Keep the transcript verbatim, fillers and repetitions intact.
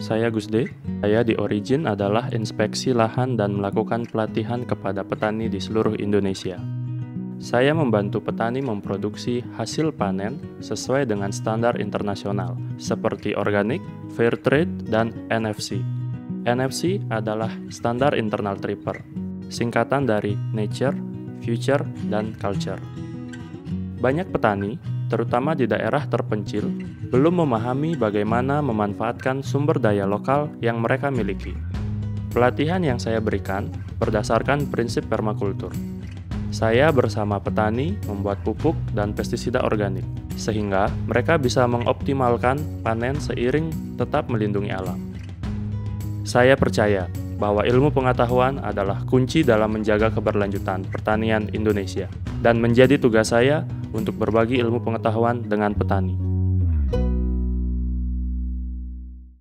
saya Gusde. Saya di Origine adalah inspeksi lahan dan melakukan pelatihan kepada petani di seluruh Indonesia. Saya membantu petani memproduksi hasil panen sesuai dengan standar internasional, seperti organik, fair trade, dan N F C. N F C adalah standar internal tripper, singkatan dari Nature, Future, dan Culture. Banyak petani, terutama di daerah terpencil, belum memahami bagaimana memanfaatkan sumber daya lokal yang mereka miliki. Pelatihan yang saya berikan berdasarkan prinsip permakultur. Saya bersama petani membuat pupuk dan pestisida organik, sehingga mereka bisa mengoptimalkan panen seiring tetap melindungi alam. Saya percaya bahwa ilmu pengetahuan adalah kunci dalam menjaga keberlanjutan pertanian Indonesia, dan menjadi tugas saya untuk berbagi ilmu pengetahuan dengan petani.